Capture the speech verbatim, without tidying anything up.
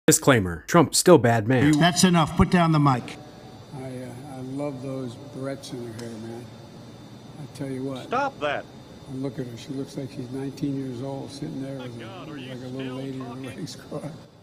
Disclaimer, Trump's still bad man. That's enough. Put down the mic. I, uh, I love those barrettes in her hair, man. I tell you what. Stop that. And look at her. She looks like she's nineteen years old, sitting there with a, like a little lady with her legs crossed.